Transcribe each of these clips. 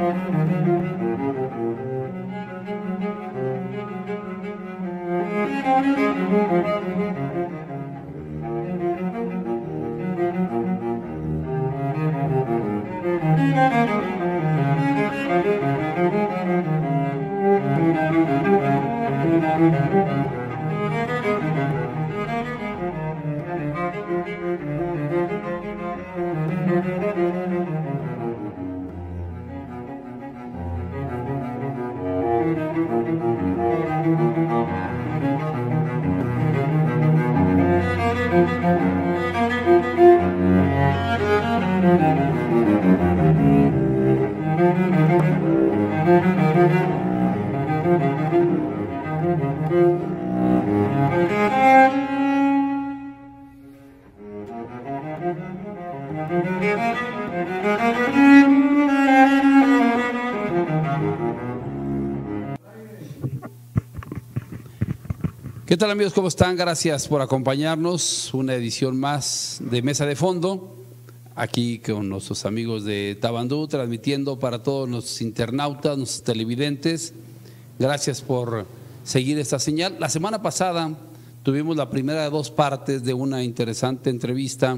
¿Qué tal, amigos? ¿Cómo están? Gracias por acompañarnos. Una edición más de Mesa de Fondo, aquí con nuestros amigos de Tabandú, transmitiendo para todos los internautas, los televidentes. Gracias por seguir esta señal. La semana pasada tuvimos la primera de dos partes de una interesante entrevista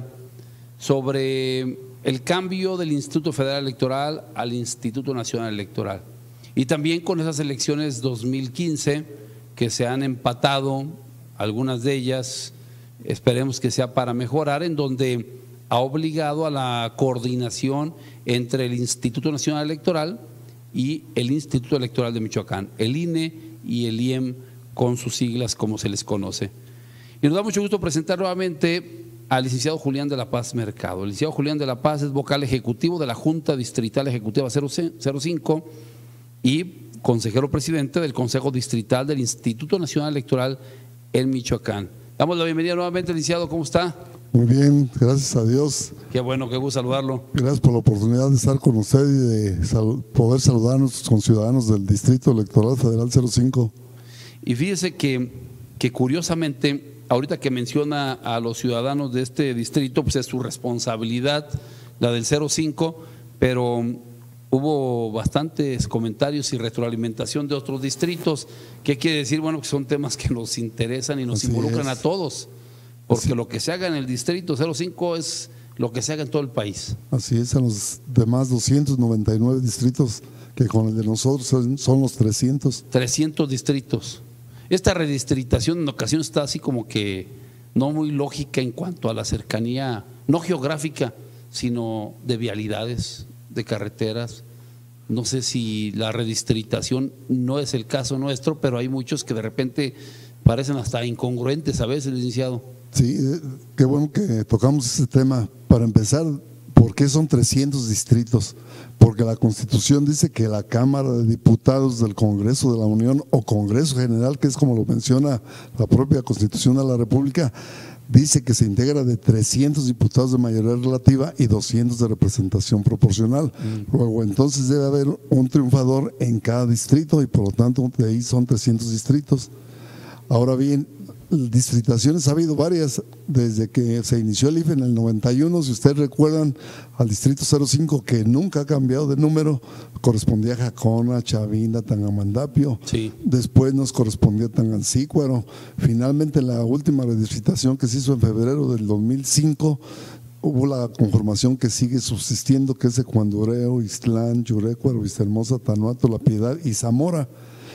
sobre el cambio del Instituto Federal Electoral al Instituto Nacional Electoral, y también con esas elecciones 2015 que se han empatado, algunas de ellas, esperemos que sea para mejorar, en donde ha obligado a la coordinación entre el Instituto Nacional Electoral y el Instituto Electoral de Michoacán, el INE y el IEM, con sus siglas como se les conoce. Y nos da mucho gusto presentar nuevamente al licenciado Julián de la Paz Mercado. El licenciado Julián de la Paz es vocal ejecutivo de la Junta Distrital Ejecutiva 05 y consejero presidente del Consejo Distrital del Instituto Nacional Electoral en Michoacán. Damos la bienvenida nuevamente, licenciado, ¿cómo está? Muy bien, gracias a Dios. Qué bueno, qué gusto saludarlo. Gracias por la oportunidad de estar con usted y de poder saludar a nuestros conciudadanos del Distrito Electoral Federal 05. Y fíjese que curiosamente, ahorita que menciona a los ciudadanos de este distrito, pues es su responsabilidad, la del 05, pero hubo bastantes comentarios y retroalimentación de otros distritos. ¿Qué quiere decir? Bueno, que son temas que nos interesan y nos involucran a todos, porque lo que se haga en el distrito 05 es lo que se haga en todo el país. Así es, en los demás 299 distritos, que con el de nosotros son los 300. 300 distritos. Esta redistritación en ocasiones está así como que no muy lógica en cuanto a la cercanía, no geográfica, sino de vialidades, de carreteras. No sé si la redistritación no es el caso nuestro, pero hay muchos que de repente parecen hasta incongruentes a veces, licenciado. Sí, qué bueno que tocamos ese tema. Para empezar, ¿por qué son 300 distritos? Porque la Constitución dice que la Cámara de Diputados del Congreso de la Unión o Congreso General, que es como lo menciona la propia Constitución de la República, dice que se integra de 300 diputados de mayoría relativa y 200 de representación proporcional. Luego, entonces debe haber un triunfador en cada distrito y por lo tanto de ahí son 300 distritos. Ahora bien, distritaciones ha habido varias desde que se inició el IFE en el 91. Si ustedes recuerdan, al distrito 05, que nunca ha cambiado de número, correspondía a Jacona, Chavinda, Tangamandapio. Sí. Después nos correspondía a Tangancícuaro. Finalmente, la última redistritación que se hizo en febrero del 2005, hubo la conformación que sigue subsistiendo, que es de Cuandureo, Ixtlán, Yurecuaro, Vistahermosa, Tanuato, La Piedad y Zamora.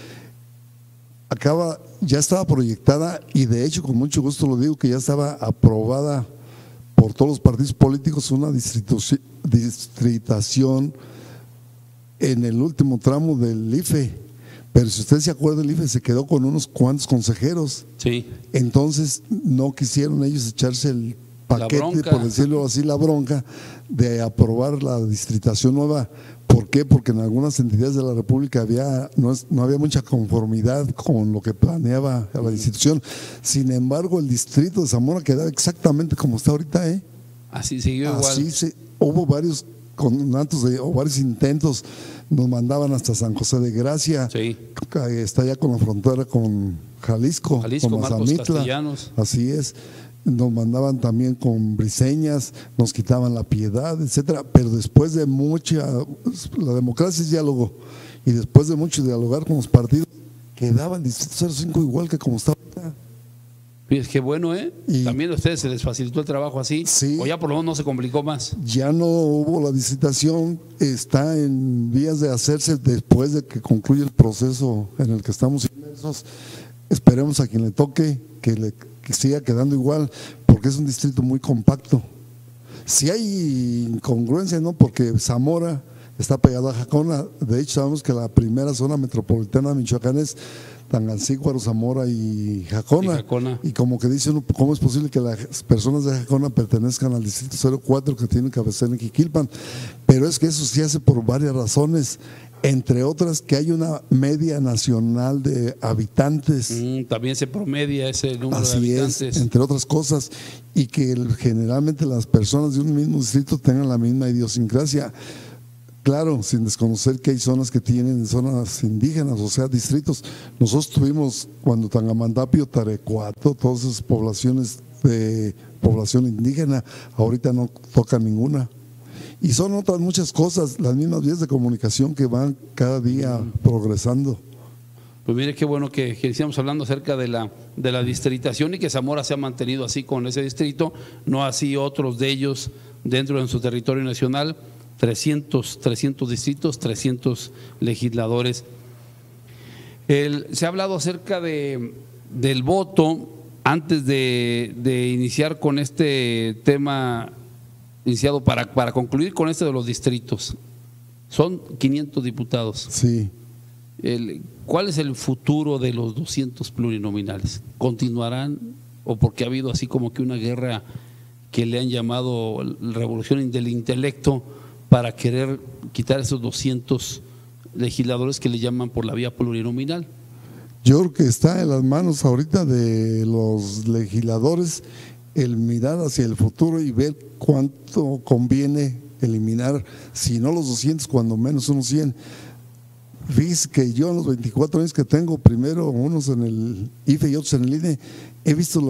Ya estaba proyectada y de hecho con mucho gusto lo digo que ya estaba aprobada por todos los partidos políticos una distritación en el último tramo del IFE, pero si usted se acuerda, el IFE se quedó con unos cuantos consejeros. Sí. Entonces no quisieron ellos echarse el paquete, por decirlo así, la bronca de aprobar la distritación nueva. ¿Por qué? Porque en algunas entidades de la República no había mucha conformidad con lo que planeaba la institución. Sin embargo, el distrito de Zamora quedaba exactamente como está ahorita. Así siguió igual. Hubo varios conatos o varios intentos, nos mandaban hasta San José de Gracia, sí. Está ya con la frontera con Jalisco, con Mazamitla. Así es. nos mandaban también con briseñas, nos quitaban la piedad, etcétera, pero después de la democracia es diálogo, y después de mucho dialogar con los partidos, quedaba el Distrito 05 igual que como estaba acá. Es que bueno, y también a ustedes se les facilitó el trabajo así, sí, o ya por lo menos no se complicó más. Ya no hubo la distritación, está en vías de hacerse después de que concluya el proceso en el que estamos inmersos. Esperemos a quien le toque que siga quedando igual, porque es un distrito muy compacto. Si hay incongruencia, ¿no? Porque Zamora está pegado a Jacona. De hecho, sabemos que la primera zona metropolitana de Michoacán es Tangancícuaro, Zamora y Jacona. Y como que dice uno, ¿cómo es posible que las personas de Jacona pertenezcan al distrito 04 que tiene cabecera en Jiquilpan? Pero es que eso se hace por varias razones. Entre otras, que hay una media nacional de habitantes. También se promedia ese número de habitantes. Así es, entre otras cosas, y que generalmente las personas de un mismo distrito tengan la misma idiosincrasia. Claro, sin desconocer que hay zonas que tienen zonas indígenas, o sea, distritos. Nosotros tuvimos, cuando Tangamandapio, Tarecuato, todas esas poblaciones de población indígena, ahorita no tocan ninguna. Y son otras muchas cosas, las mismas vías de comunicación que van cada día progresando. Pues mire qué bueno que estamos hablando acerca de la distritación y que Zamora se ha mantenido así con ese distrito, no así otros de ellos dentro de su territorio nacional, 300 distritos, 300 legisladores. Se ha hablado acerca del voto antes de iniciar con este tema iniciado para concluir con este de los distritos. Son 500 diputados. Sí. ¿Cuál es el futuro de los 200 plurinominales? ¿Continuarán o porque ha habido así como que una guerra que le han llamado revolución del intelecto para querer quitar esos 200 legisladores que le llaman por la vía plurinominal? Yo creo que está en las manos ahorita de los legisladores el mirar hacia el futuro y ver cuánto conviene eliminar, si no los 200, cuando menos unos 100. Fíjese que yo en los 24 años que tengo, primero unos en el IFE y otros en el INE, he visto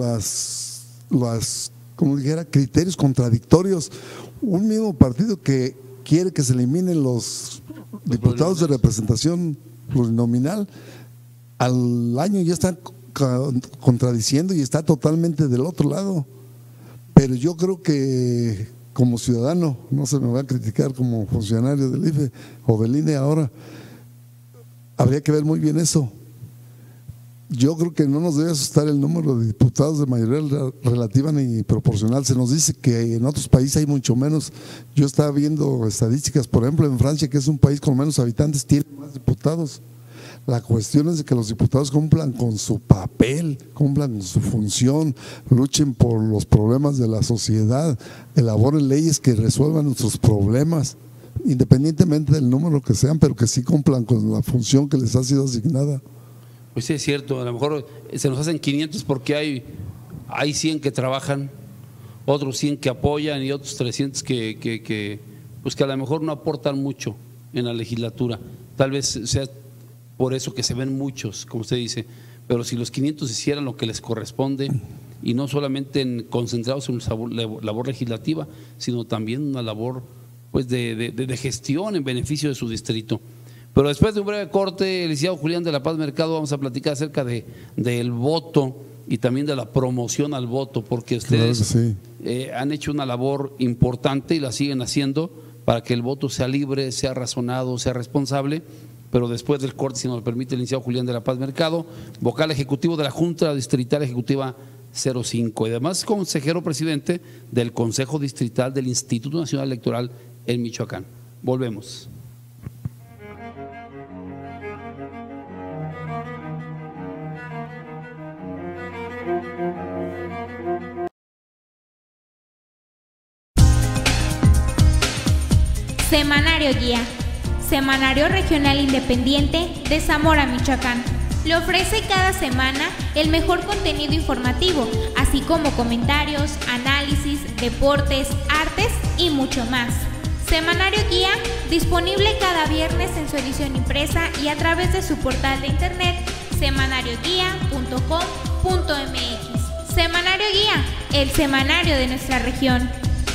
como dijera, criterios contradictorios. Un mismo partido que quiere que se eliminen los diputados de representación plurinominal, al año ya están contradiciendo y está totalmente del otro lado. Pero yo creo que como ciudadano, no se me va a criticar como funcionario del IFE o del INE ahora, habría que ver muy bien eso. Yo creo que no nos debe asustar el número de diputados de mayoría relativa ni proporcional. Se nos dice que en otros países hay mucho menos. Yo estaba viendo estadísticas, por ejemplo en Francia, que es un país con menos habitantes, tiene más diputados. La cuestión es de que los diputados cumplan con su papel, cumplan con su función, luchen por los problemas de la sociedad, elaboren leyes que resuelvan nuestros problemas, independientemente del número que sean, pero que sí cumplan con la función que les ha sido asignada. Pues sí, es cierto, a lo mejor se nos hacen 500 porque hay 100 que trabajan, otros 100 que apoyan y otros 300 que a lo mejor no aportan mucho en la legislatura. Tal vez sea por eso que se ven muchos, como usted dice, pero si los 500 hicieran lo que les corresponde y no solamente concentrados en la labor legislativa, sino también una labor pues de gestión en beneficio de su distrito. Pero después de un breve corte, el licenciado Julián de la Paz Mercado, vamos a platicar acerca del voto y también de la promoción al voto, porque ustedes han hecho una labor importante y la siguen haciendo para que el voto sea libre, sea razonado, sea responsable. Pero después del corte, si nos lo permite el licenciado Julián de la Paz Mercado, vocal ejecutivo de la Junta Distrital Ejecutiva 05 y además consejero presidente del Consejo Distrital del Instituto Nacional Electoral en Michoacán. Volvemos. Semanario Guía, semanario regional independiente de Zamora, Michoacán. Le ofrece cada semana el mejor contenido informativo, así como comentarios, análisis, deportes, artes y mucho más. Semanario Guía, disponible cada viernes en su edición impresa y a través de su portal de internet semanarioguía.com.mx. Semanario Guía, el semanario de nuestra región.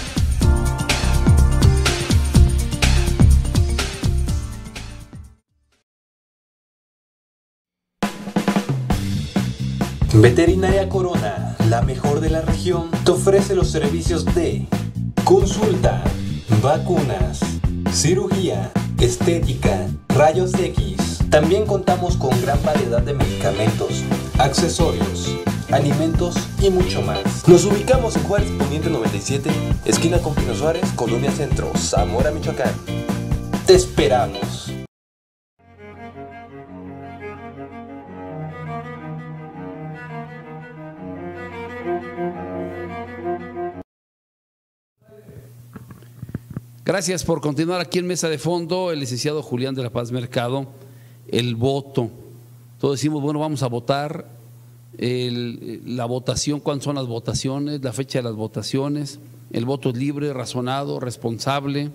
Veterinaria Corona, la mejor de la región, te ofrece los servicios de consulta, vacunas, cirugía, estética, rayos X. También contamos con gran variedad de medicamentos, accesorios, alimentos y mucho más. Nos ubicamos en Juárez Poniente 97, esquina con Pino Suárez, Colonia Centro, Zamora, Michoacán. Te esperamos. Gracias por continuar aquí en Mesa de Fondo. El licenciado Julián de la Paz Mercado. El voto. Todos decimos, bueno, vamos a votar. La votación, ¿cuándo son las votaciones? La fecha de las votaciones. El voto es libre, razonado, responsable.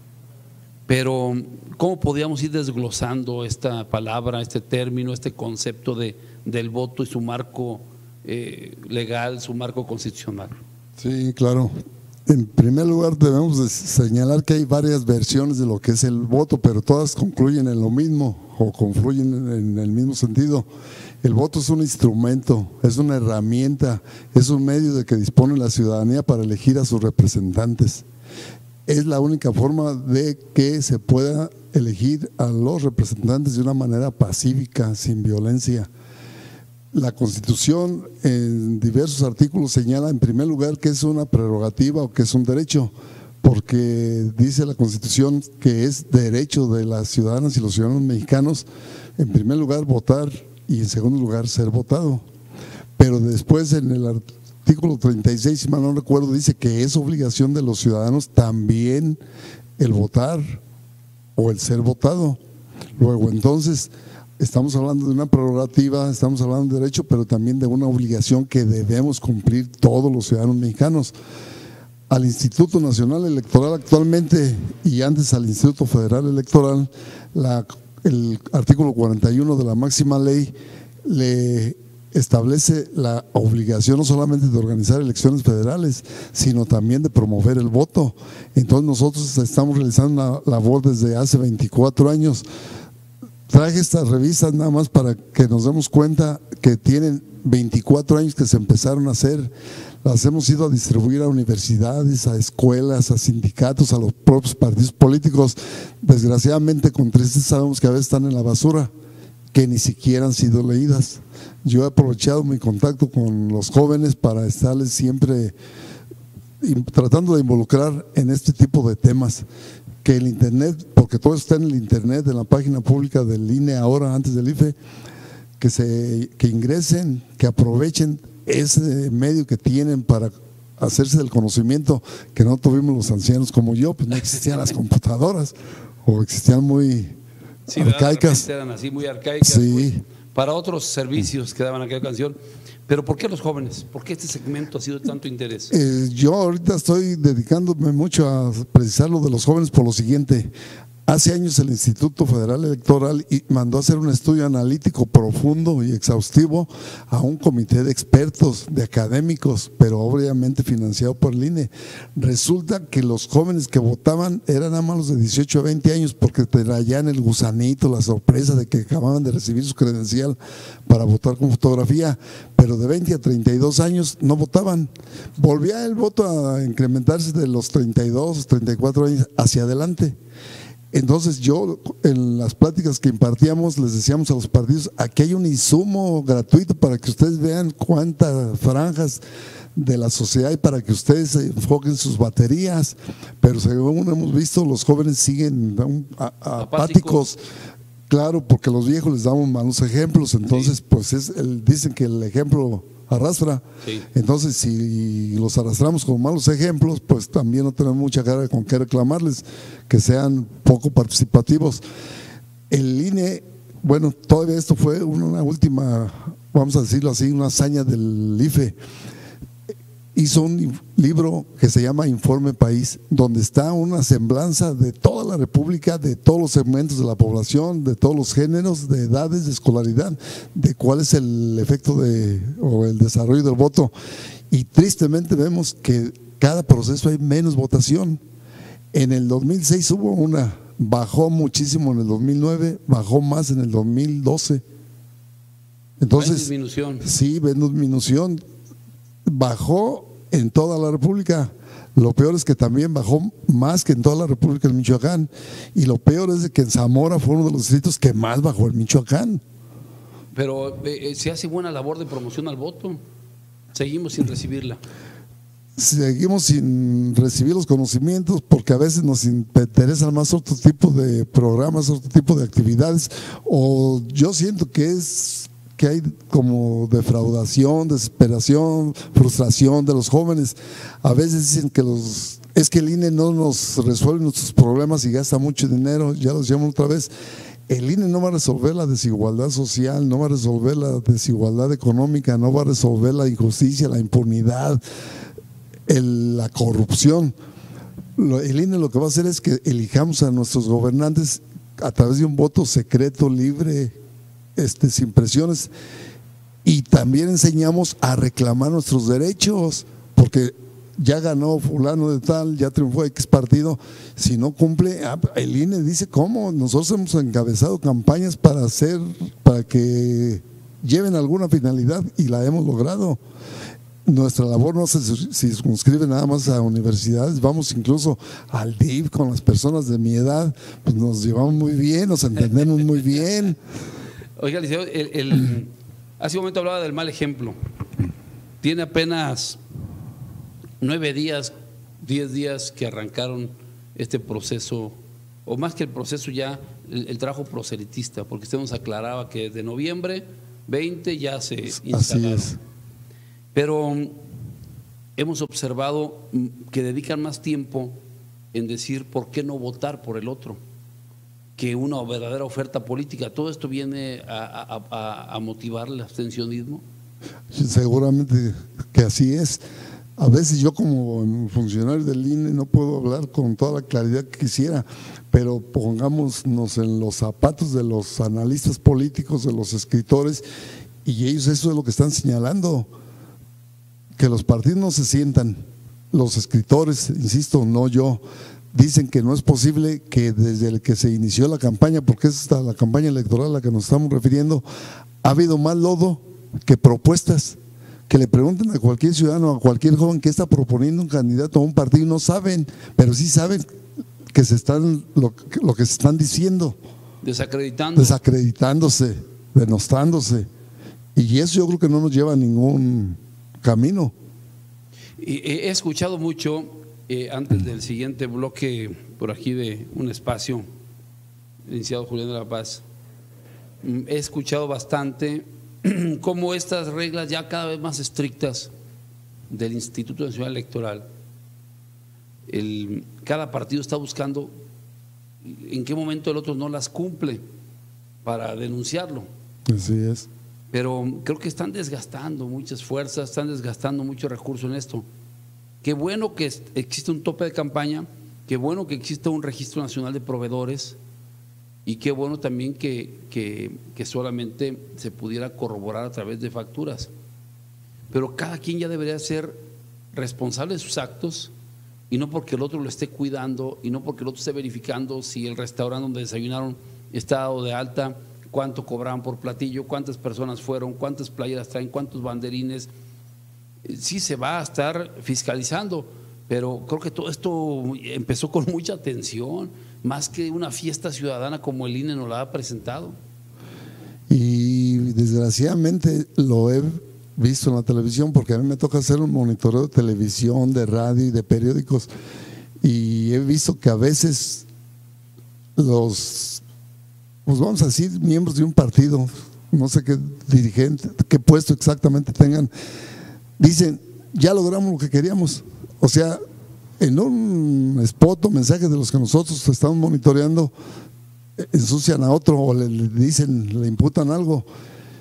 Pero ¿cómo podríamos ir desglosando esta palabra, este término, este concepto del voto y su marco legal, su marco constitucional? Sí, claro. En primer lugar, debemos de señalar que hay varias versiones de lo que es el voto, pero todas concluyen en lo mismo o confluyen en el mismo sentido. El voto es un instrumento, es una herramienta, es un medio de que dispone la ciudadanía para elegir a sus representantes. Es la única forma de que se pueda elegir a los representantes de una manera pacífica, sin violencia. La Constitución en diversos artículos señala en primer lugar que es una prerrogativa o que es un derecho, porque dice la Constitución que es derecho de las ciudadanas y los ciudadanos mexicanos, en primer lugar votar y en segundo lugar ser votado. Pero después en el artículo 36, si mal no recuerdo, dice que es obligación de los ciudadanos también el votar o el ser votado. Luego entonces estamos hablando de una prerrogativa, estamos hablando de derecho, pero también de una obligación que debemos cumplir todos los ciudadanos mexicanos. Al Instituto Nacional Electoral actualmente y antes al Instituto Federal Electoral, el artículo 41 de la máxima ley le establece la obligación no solamente de organizar elecciones federales, sino también de promover el voto. Entonces nosotros estamos realizando una labor desde hace 24 años. Traje estas revistas nada más para que nos demos cuenta que tienen 24 años que se empezaron a hacer. Las hemos ido a distribuir a universidades, a escuelas, a sindicatos, a los propios partidos políticos. Desgraciadamente, con tristeza, sabemos que a veces están en la basura, que ni siquiera han sido leídas. Yo he aprovechado mi contacto con los jóvenes para estarles siempre tratando de involucrar en este tipo de temas. Que el internet, porque todo está en el internet, en la página pública del INE ahora, antes del IFE, que ingresen, que aprovechen ese medio que tienen para hacerse del conocimiento que no tuvimos los ancianos como yo, pues no existían las computadoras o existían muy arcaicas. Eran así muy arcaicas. Sí. Para otros servicios que daban aquella canción. Pero ¿por qué los jóvenes? ¿Por qué este segmento ha sido de tanto interés? Yo ahorita estoy dedicándome mucho a precisar lo de los jóvenes por lo siguiente. Hace años el Instituto Federal Electoral mandó a hacer un estudio analítico profundo y exhaustivo a un comité de expertos, de académicos, pero obviamente financiado por el INE. Resulta que los jóvenes que votaban eran nada más los de 18 a 20 años porque traían el gusanito, la sorpresa de que acababan de recibir su credencial para votar con fotografía, pero de 20 a 32 años no votaban. Volvía el voto a incrementarse de los 32, 34 años hacia adelante. Entonces yo en las pláticas que impartíamos les decíamos a los partidos, aquí hay un insumo gratuito para que ustedes vean cuántas franjas de la sociedad y para que ustedes se enfoquen sus baterías, pero según hemos visto los jóvenes siguen apáticos. Claro, porque los viejos les damos malos ejemplos, entonces sí. Pues dicen que el ejemplo arrastra, sí. Entonces si los arrastramos con malos ejemplos, pues también no tenemos mucha cara con qué reclamarles, que sean poco participativos. El INE, bueno, todavía esto fue una última, vamos a decirlo así, una hazaña del IFE. hizo un libro que se llama Informe País, donde está una semblanza de toda la República, de todos los segmentos de la población, de todos los géneros, de edades, de escolaridad, de cuál es el efecto o el desarrollo del voto. Y tristemente vemos que cada proceso hay menos votación. En el 2006 hubo una, bajó muchísimo en el 2009, bajó más en el 2012. Entonces, ¿ven disminución? Sí, ven disminución. Bajó en toda la República. Lo peor es que también bajó más que en toda la República del Michoacán. Y lo peor es que en Zamora fue uno de los distritos que más bajó el Michoacán. Pero se hace buena labor de promoción al voto. Seguimos sin recibirla. Seguimos sin recibir los conocimientos porque a veces nos interesan más otro tipo de programas, otro tipo de actividades. O yo siento que hay como defraudación, desesperación, frustración de los jóvenes. A veces dicen que es que el INE no nos resuelve nuestros problemas y gasta mucho dinero, ya los llamo otra vez. El INE no va a resolver la desigualdad social, no va a resolver la desigualdad económica, no va a resolver la injusticia, la impunidad, la corrupción. El INE lo que va a hacer es que elijamos a nuestros gobernantes a través de un voto secreto, libre, sin presiones, y también enseñamos a reclamar nuestros derechos, porque ya ganó fulano de tal, ya triunfó X partido, si no cumple, el INE dice cómo. Nosotros hemos encabezado campañas para que lleven alguna finalidad y la hemos logrado. Nuestra labor no se circunscribe nada más a universidades, vamos incluso al DIF con las personas de mi edad, pues nos llevamos muy bien, nos entendemos muy bien. Oiga, licenciado, hace un momento hablaba del mal ejemplo. Tiene apenas 9 días, 10 días que arrancaron este proceso, o más que el proceso ya, el trabajo proselitista, porque usted nos aclaraba que desde noviembre 20 ya se instalaron. Así es. Pero hemos observado que dedican más tiempo en decir por qué no votar por el otro que una verdadera oferta política. ¿Todo esto viene a motivar el abstencionismo? Seguramente que así es. A veces yo como funcionario del INE no puedo hablar con toda la claridad que quisiera, pero pongámonos en los zapatos de los analistas políticos, de los escritores, y ellos eso es lo que están señalando, que los partidos no se sientan, los escritores, insisto, no yo, dicen que no es posible que desde el que se inició la campaña, porque es la campaña electoral a la que nos estamos refiriendo, ha habido más lodo que propuestas. Que le pregunten a cualquier ciudadano, a cualquier joven que está proponiendo un candidato a un partido, no saben, pero sí saben que lo que se están diciendo. Desacreditándose, denostándose. Y eso yo creo que no nos lleva a ningún camino. He escuchado mucho, antes del siguiente bloque, por aquí de un espacio, licenciado Julián de la Paz, he escuchado bastante cómo estas reglas ya cada vez más estrictas del Instituto Nacional Electoral, cada partido está buscando en qué momento el otro no las cumple para denunciarlo. Así es. Pero creo que están desgastando muchas fuerzas, están desgastando mucho recurso en esto. Qué bueno que existe un tope de campaña, qué bueno que exista un registro nacional de proveedores, y qué bueno también que solamente se pudiera corroborar a través de facturas. Pero cada quien ya debería ser responsable de sus actos, y no porque el otro lo esté cuidando, y no porque el otro esté verificando si el restaurante donde desayunaron está dado de alta, cuánto cobraban por platillo, cuántas personas fueron, cuántas playeras traen, cuántos banderines. Sí se va a estar fiscalizando, pero creo que todo esto empezó con mucha atención, más que una fiesta ciudadana como el INE nos la ha presentado. Y desgraciadamente lo he visto en la televisión, porque a mí me toca hacer un monitoreo de televisión, de radio y de periódicos, y he visto que a veces pues vamos a decir, miembros de un partido, no sé qué dirigente, qué puesto exactamente tengan, dicen, ya logramos lo que queríamos. O sea, en un spot o mensaje de los que nosotros estamos monitoreando, ensucian a otro o le dicen, le imputan algo.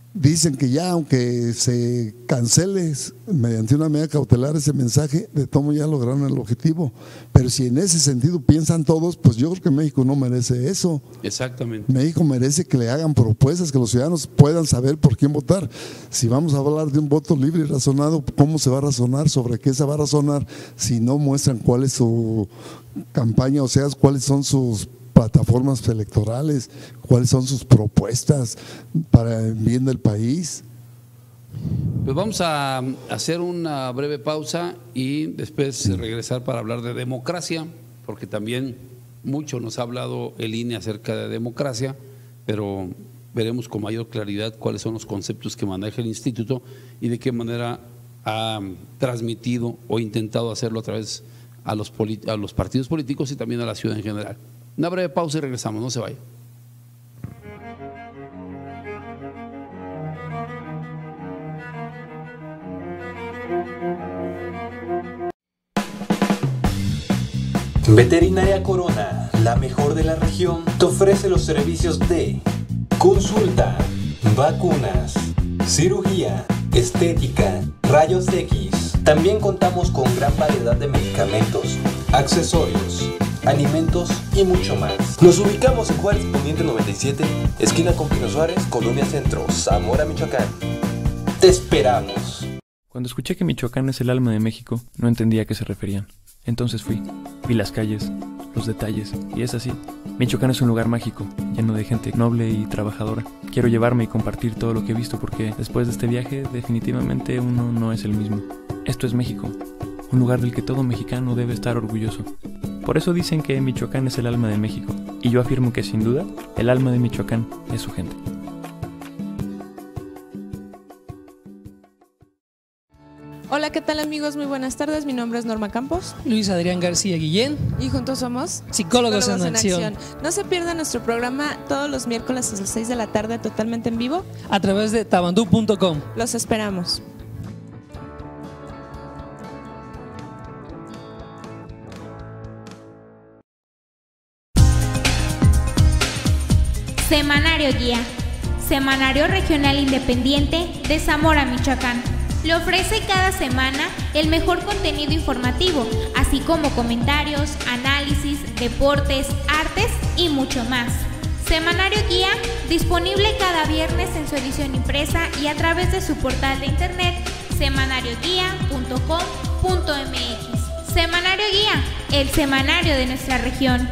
dicen que ya, aunque se cancele mediante una medida cautelar ese mensaje, de todo ya lograron el objetivo. Pero si en ese sentido piensan todos, pues yo creo que México no merece eso. Exactamente. México merece que le hagan propuestas, que los ciudadanos puedan saber por quién votar. Si vamos a hablar de un voto libre y razonado, ¿cómo se va a razonar? ¿Sobre qué se va a razonar si no muestran cuál es su campaña, o sea, cuáles son sus plataformas electorales, cuáles son sus propuestas para el bien del país? Pues vamos a hacer una breve pausa y después regresar para hablar de democracia, porque también mucho nos ha hablado el INE acerca de democracia, pero veremos con mayor claridad cuáles son los conceptos que maneja el instituto y de qué manera ha transmitido o intentado hacerlo a través a los partidos políticos y también a la ciudad en general. Una breve pausa y regresamos, no se vaya. Veterinaria Corona, la mejor de la región, te ofrece los servicios de consulta, vacunas, cirugía, estética, rayos X. También contamos con gran variedad de medicamentos, accesorios, alimentos y mucho más. Nos ubicamos en Juárez Poniente 97, esquina con Pino Suárez, Colonia Centro, Zamora, Michoacán. Te esperamos. Cuando escuché que Michoacán es el alma de México, no entendía a qué se referían. Entonces vi las calles, los detalles, y es así. Michoacán es un lugar mágico, lleno de gente noble y trabajadora. Quiero llevarme y compartir todo lo que he visto porque después de este viaje definitivamente uno no es el mismo. Esto es México, un lugar del que todo mexicano debe estar orgulloso. Por eso dicen que Michoacán es el alma de México, y yo afirmo que sin duda, el alma de Michoacán es su gente. Hola, ¿qué tal amigos? Muy buenas tardes, mi nombre es Norma Campos. Luis Adrián García Guillén. Y juntos somos Psicólogos en Acción. No se pierdan nuestro programa todos los miércoles a las 6 de la tarde, totalmente en vivo. A través de tabandú.com. Los esperamos. Semanario Guía, Semanario Regional Independiente de Zamora, Michoacán. Le ofrece cada semana el mejor contenido informativo, así como comentarios, análisis, deportes, artes y mucho más. Semanario Guía, disponible cada viernes en su edición impresa y a través de su portal de internet semanarioguía.com.mx. Semanario Guía, el semanario de nuestra región.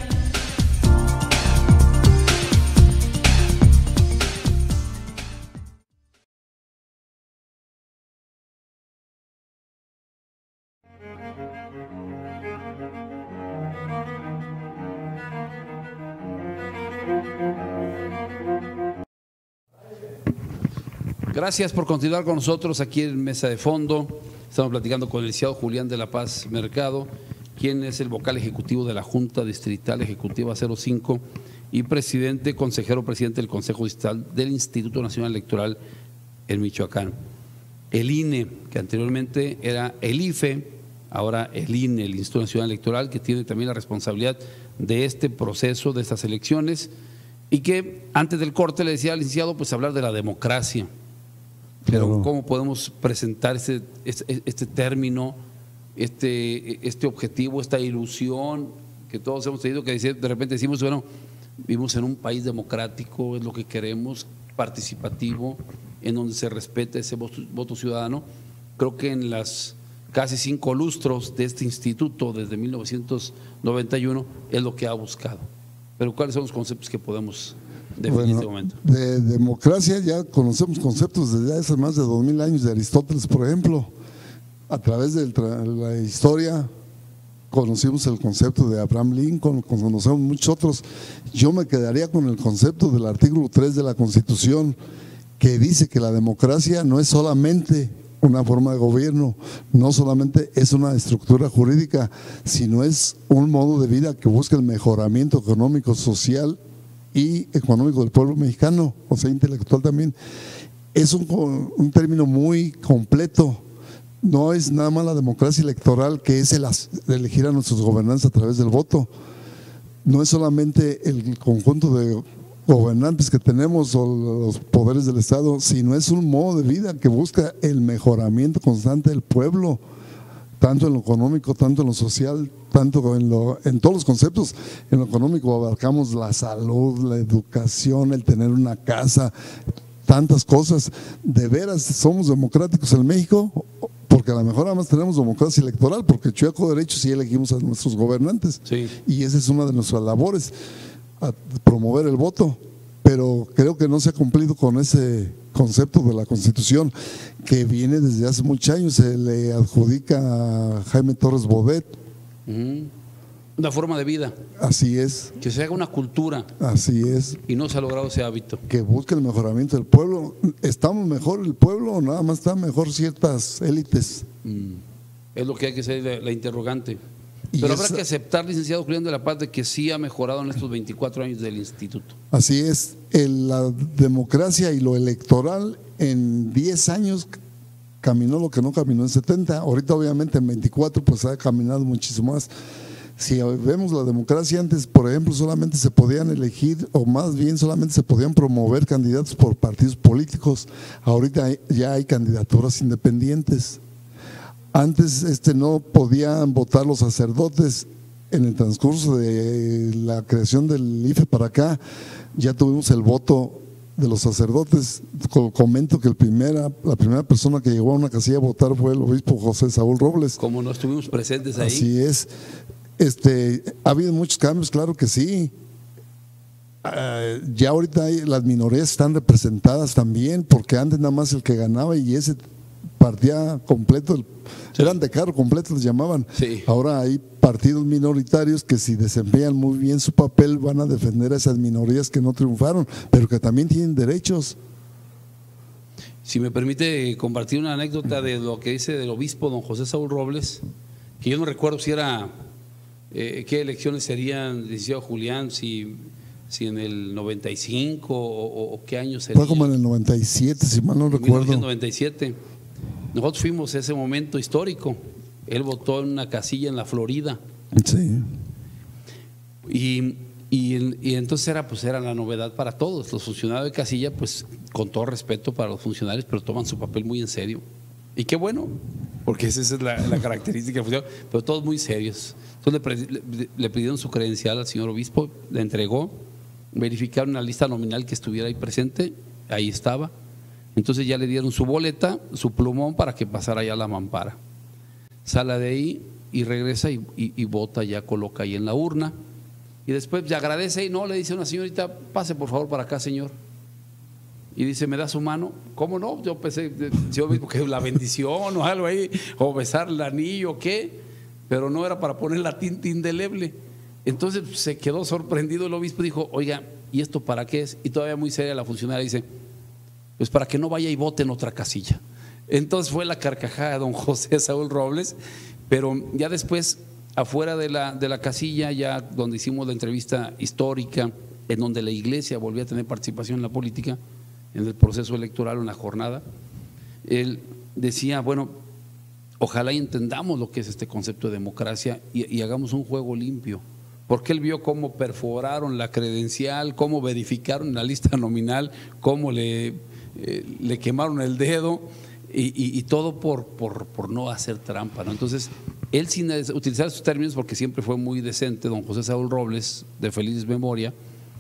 Gracias por continuar con nosotros aquí en Mesa de Fondo. Estamos platicando con el licenciado Julián de la Paz Mercado, quien es el vocal ejecutivo de la Junta Distrital Ejecutiva 05 y consejero presidente del Consejo Distrital del Instituto Nacional Electoral en Michoacán. El INE, que anteriormente era el IFE, ahora el INE, el Instituto Nacional Electoral, que tiene también la responsabilidad de este proceso, de estas elecciones, y que antes del corte le decía al licenciado, pues hablar de la democracia. Pero ¿cómo podemos presentar este término, este objetivo, esta ilusión que todos hemos tenido, que de repente decimos, bueno, vivimos en un país democrático, es lo que queremos, participativo, en donde se respeta ese voto ciudadano? Creo que en las casi 5 lustros de este instituto, desde 1991, es lo que ha buscado. Pero ¿cuáles son los conceptos que podemos definir en este momento? De democracia ya conocemos conceptos desde hace más de 2000 años de Aristóteles, por ejemplo. A través de la historia conocimos el concepto de Abraham Lincoln, conocemos muchos otros. Yo me quedaría con el concepto del artículo 3 de la Constitución, que dice que la democracia no es solamente una forma de gobierno, no solamente es una estructura jurídica, sino es un modo de vida que busca el mejoramiento económico, social y económico del pueblo mexicano, o sea, intelectual también. Es un término muy completo. No es nada más la democracia electoral, que es el elegir a nuestros gobernantes a través del voto. No es solamente el conjunto de gobernantes que tenemos o los poderes del Estado, sino es un modo de vida que busca el mejoramiento constante del pueblo, tanto en lo económico, tanto en lo social, tanto en todos los conceptos. En lo económico abarcamos la salud, la educación, el tener una casa, tantas cosas. ¿De veras somos democráticos en México? Porque a lo mejor además tenemos democracia electoral, porque chueco derecho sí elegimos a nuestros gobernantes. Sí. Y esa es una de nuestras labores, a promover el voto, pero creo que no se ha cumplido con ese concepto de la Constitución que viene desde hace muchos años. Se le adjudica a Jaime Torres Bodet. Una forma de vida, Así es, que se haga una cultura, así es, y no se ha logrado ese hábito. que busque el mejoramiento del pueblo. ¿Estamos mejor el pueblo o nada más están mejor ciertas élites? Es lo que hay que ser la interrogante. Y Pero habrá esa- que aceptar, licenciado Julián de la Paz, de que sí ha mejorado en estos 24 años del instituto. Así es, la democracia y lo electoral en 10 años caminó lo que no caminó en 70. Ahorita obviamente en 24 pues ha caminado muchísimo más. Si vemos la democracia antes, por ejemplo, solamente se podían elegir, o más bien solamente se podían promover candidatos por partidos políticos. Ahorita ya hay candidaturas independientes. Antes no podían votar los sacerdotes. En el transcurso de la creación del IFE para acá, ya tuvimos el voto de los sacerdotes. Comento que la primera persona que llegó a una casilla a votar fue el obispo José Saúl Robles. Como no estuvimos presentes ahí. Así es. Ha habido muchos cambios, claro que sí. Ya ahorita las minorías están representadas también, porque antes nada más el que ganaba y ese partía completo, eran de carro completo, les llamaban. Sí. Ahora hay partidos minoritarios que si desempeñan muy bien su papel van a defender a esas minorías que no triunfaron, pero que también tienen derechos. Si me permite compartir una anécdota de lo que dice del obispo don José Saúl Robles, que yo no recuerdo si era, qué elecciones serían, licenciado Julián, si en el 95 o qué año sería. Fue como en el 97, si mal no recuerdo. 1997. Nosotros fuimos ese momento histórico. Él votó en una casilla en la Florida. Sí. Y entonces era la novedad para todos. Los funcionarios de casilla, pues con todo respeto para los funcionarios, pero toman su papel muy en serio. Y qué bueno, porque esa es la característica, pero todos muy serios. Entonces le pidieron su credencial al señor obispo, le entregó, verificaron la lista nominal que estuviera ahí presente, ahí estaba. Entonces ya le dieron su boleta, su plumón para que pasara ya a la mampara. Sale de ahí y regresa y vota, ya coloca ahí en la urna. Y después ya agradece y no, le dice a una señorita, pase por favor para acá, señor. Y dice, ¿me da su mano? ¿Cómo no? Yo pensé, yo vi que la bendición o algo ahí, o besar el anillo, ¿qué? Pero no era para poner la tinta indeleble. Entonces se quedó sorprendido el obispo, dijo, oiga, ¿y esto para qué es? Y todavía muy seria la funcionaria dice, pues para que no vaya y vote en otra casilla. Entonces fue la carcajada de don José Saúl Robles, pero ya después, afuera de la casilla, ya donde hicimos la entrevista histórica, en donde la iglesia volvió a tener participación en la política, en el proceso electoral, en la jornada, él decía, bueno, ojalá y entendamos lo que es este concepto de democracia y hagamos un juego limpio, porque él vio cómo perforaron la credencial, cómo verificaron la lista nominal, cómo le quemaron el dedo y todo por no hacer trampa, ¿no? Entonces, él sin utilizar sus términos, porque siempre fue muy decente, don José Saúl Robles, de feliz memoria,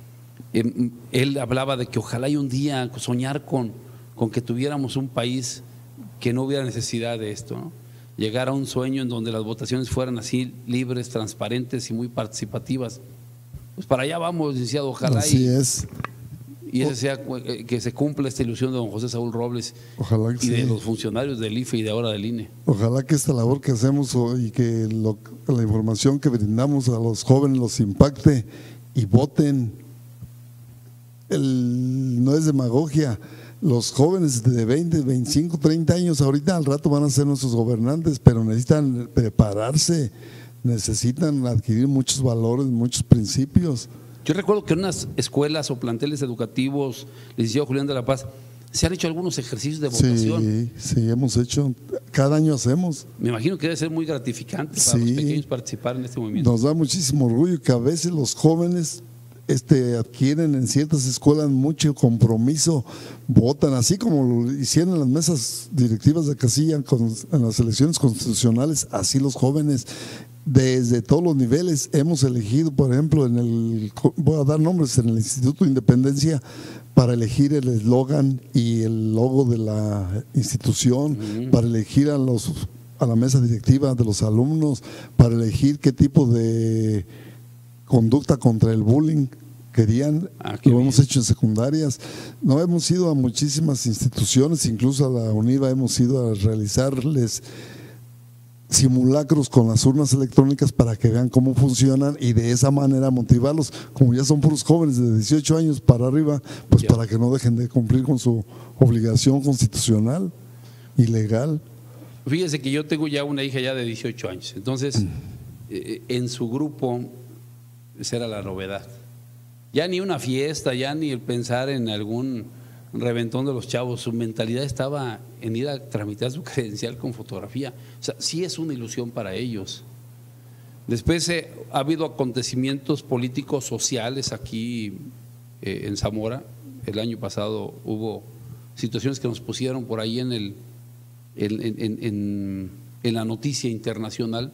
él hablaba de que ojalá y un día soñar con que tuviéramos un país que no hubiera necesidad de esto, ¿no? Llegar a un sueño en donde las votaciones fueran así libres, transparentes y muy participativas. Pues para allá vamos, licenciado, ojalá Así es. y ese sea que se cumpla esta ilusión de don José Saúl Robles Ojalá que y de sí. los funcionarios del IFE y de ahora del INE. Ojalá que esta labor que hacemos y que la información que brindamos a los jóvenes los impacte y voten. No es demagogia. Los jóvenes de 20, 25, 30 años ahorita al rato van a ser nuestros gobernantes, pero necesitan prepararse, necesitan adquirir muchos valores, muchos principios. Yo recuerdo que en unas escuelas o planteles educativos, licenciado Julián de la Paz, se han hecho algunos ejercicios de votación. Sí, hemos hecho, cada año hacemos. Me imagino que debe ser muy gratificante para los pequeños participar en este movimiento. Nos da muchísimo orgullo que a veces los jóvenes adquieren en ciertas escuelas mucho compromiso, votan, así como lo hicieron en las mesas directivas de casilla en las elecciones constitucionales, así los jóvenes desde todos los niveles hemos elegido, por ejemplo, voy a dar nombres, en el Instituto de Independencia, para elegir el eslogan y el logo de la institución, para elegir a la mesa directiva de los alumnos, para elegir qué tipo de conducta contra el bullying querían. Lo hemos hecho en secundarias. No, hemos ido a muchísimas instituciones, incluso a la UNIVA hemos ido a realizarles simulacros con las urnas electrónicas para que vean cómo funcionan y de esa manera motivarlos, como ya son puros jóvenes de 18 años para arriba, pues para que no dejen de cumplir con su obligación constitucional y legal. Fíjese que yo tengo ya una hija ya de 18 años, entonces en su grupo esa era la novedad. Ya ni una fiesta, ya ni el pensar en algún reventón de los chavos, su mentalidad estaba en ir a tramitar su credencial con fotografía. O sea, sí es una ilusión para ellos. Después ha habido acontecimientos políticos, sociales aquí en Zamora. El año pasado hubo situaciones que nos pusieron por ahí en la noticia internacional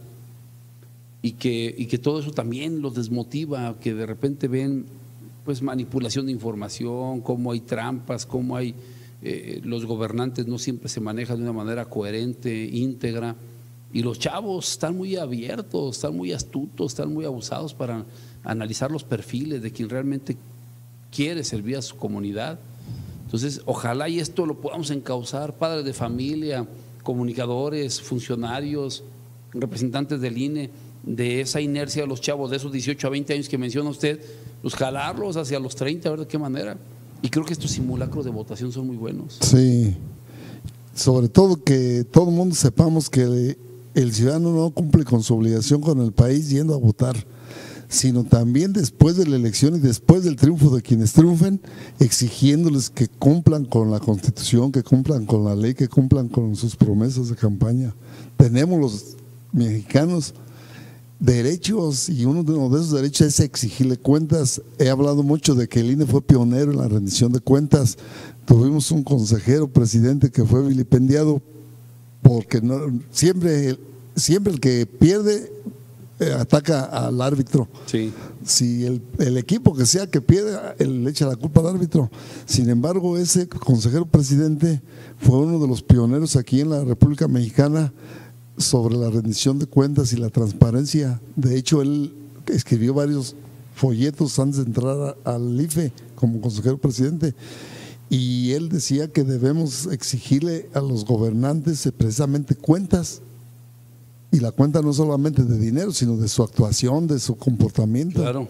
y que todo eso también los desmotiva, que de repente ven pues manipulación de información, cómo hay trampas, cómo hay los gobernantes no siempre se manejan de una manera coherente, íntegra, y los chavos están muy abiertos, están muy astutos, están muy abusados para analizar los perfiles de quien realmente quiere servir a su comunidad. Entonces, ojalá y esto lo podamos encauzar, padres de familia, comunicadores, funcionarios, representantes del INE, de esa inercia de los chavos de esos 18 a 20 años que menciona usted, pues jalarlos hacia los 30, a ver de qué manera. Y creo que estos simulacros de votación son muy buenos. Sí, sobre todo que todo el mundo sepamos que el ciudadano no cumple con su obligación con el país yendo a votar, sino también después de la elección y después del triunfo de quienes triunfen, exigiéndoles que cumplan con la Constitución, que cumplan con la ley, que cumplan con sus promesas de campaña. Tenemos los mexicanos derechos y uno de esos derechos es exigirle cuentas. He hablado mucho de que el INE fue pionero en la rendición de cuentas. Tuvimos un consejero presidente que fue vilipendiado porque siempre el que pierde ataca al árbitro. Sí. Si el equipo que sea que pierde, él le echa la culpa al árbitro. Sin embargo, ese consejero presidente fue uno de los pioneros aquí en la República Mexicana sobre la rendición de cuentas y la transparencia. De hecho, él escribió varios folletos antes de entrar al IFE como consejero presidente, y él decía que debemos exigirle a los gobernantes precisamente cuentas, y la cuenta no solamente de dinero, sino de su actuación, de su comportamiento. Claro.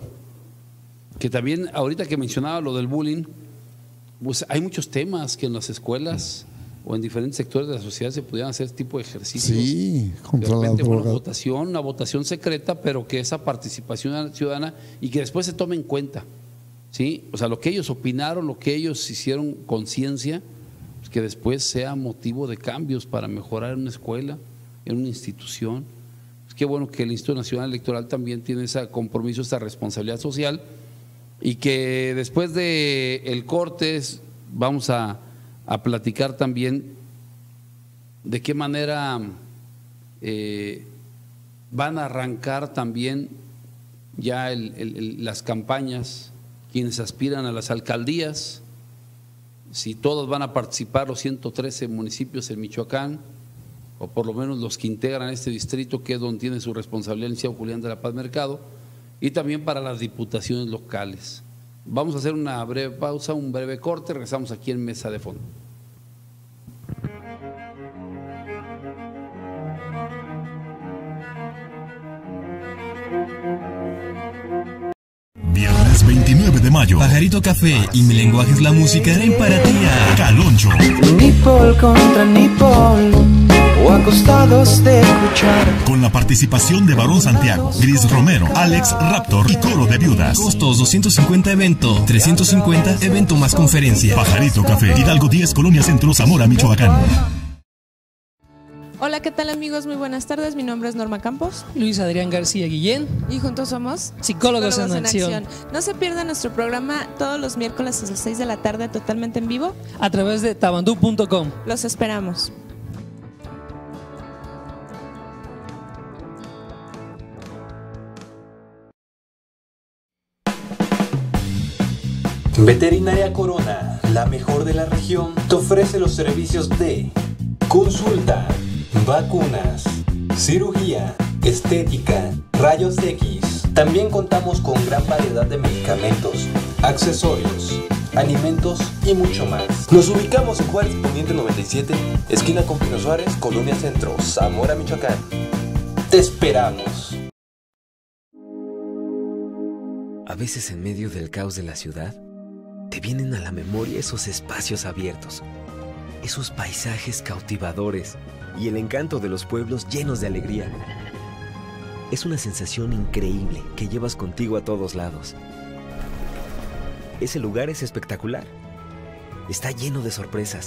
Que también, ahorita que mencionaba lo del bullying, pues hay muchos temas que en las escuelas o en diferentes sectores de la sociedad se pudieran hacer este tipo de ejercicios. Sí, contra la droga. Una votación secreta, pero que esa participación ciudadana y que después se tome en cuenta, ¿sí? O sea, lo que ellos opinaron, lo que ellos hicieron conciencia, pues que después sea motivo de cambios para mejorar en una escuela, en una institución. Pues qué bueno que el Instituto Nacional Electoral también tiene ese compromiso, esa responsabilidad social, y que después de el corte vamos a platicar también de qué manera van a arrancar también ya las campañas, quienes aspiran a las alcaldías, si todos van a participar los 113 municipios en Michoacán, o por lo menos los que integran este distrito, que es donde tiene su responsabilidad el licenciado Julián de la Paz Mercado, y también para las diputaciones locales. Vamos a hacer una breve pausa, un breve corte, regresamos aquí en Mesa de Fondo. Viernes 29 de mayo. Pajarito Café y Mi Lenguaje es la Música traen para ti a Caloncho. Nipple contra nipple, o acostados de escuchar. Con la participación de Barón Santiago, Gris Romero, Alex Raptor y Coro de Viudas. Costos 250 evento, 350 evento más conferencia. Pajarito Café, Hidalgo 10, Colonia Centro, Zamora, Michoacán. Hola, ¿qué tal amigos? Muy buenas tardes, mi nombre es Norma Campos. Luis Adrián García Guillén. Y juntos somos Psicólogos en Acción. No se pierdan nuestro programa todos los miércoles a las 6 de la tarde totalmente en vivo. A través de tabandú.com. Los esperamos. Veterinaria Corona, la mejor de la región, te ofrece los servicios de consulta, vacunas, cirugía, estética, rayos X. También contamos con gran variedad de medicamentos, accesorios, alimentos y mucho más. Nos ubicamos en Juárez Poniente 97, esquina con Pino Suárez, Colonia Centro, Zamora, Michoacán. Te esperamos. A veces en medio del caos de la ciudad, te vienen a la memoria esos espacios abiertos, esos paisajes cautivadores y el encanto de los pueblos llenos de alegría. Es una sensación increíble que llevas contigo a todos lados. Ese lugar es espectacular. Está lleno de sorpresas.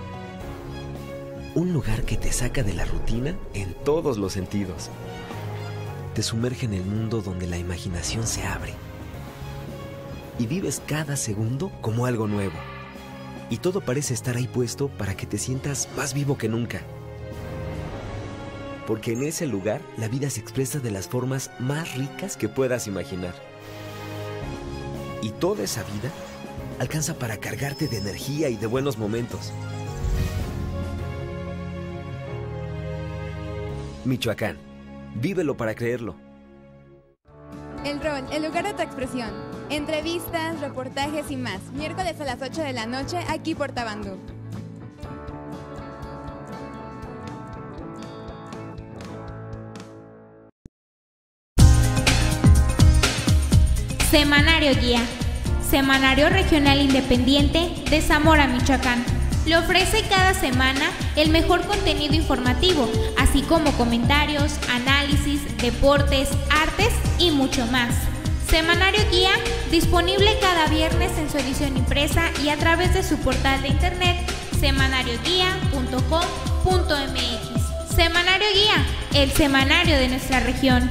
Un lugar que te saca de la rutina en todos los sentidos. Te sumerge en el mundo donde la imaginación se abre. Y vives cada segundo como algo nuevo. Y todo parece estar ahí puesto para que te sientas más vivo que nunca. Porque en ese lugar la vida se expresa de las formas más ricas que puedas imaginar. Y toda esa vida alcanza para cargarte de energía y de buenos momentos. Michoacán, vívelo para creerlo. El Rol, el lugar de tu expresión. Entrevistas, reportajes y más. Miércoles a las 8 de la noche, aquí por Tabandú. Semanario Guía. Semanario Regional Independiente de Zamora, Michoacán. Le ofrece cada semana el mejor contenido informativo, así como comentarios, análisis, deportes, artes y mucho más. Semanario Guía, disponible cada viernes en su edición impresa y a través de su portal de internet semanarioguía.com.mx. Semanario Guía, el semanario de nuestra región.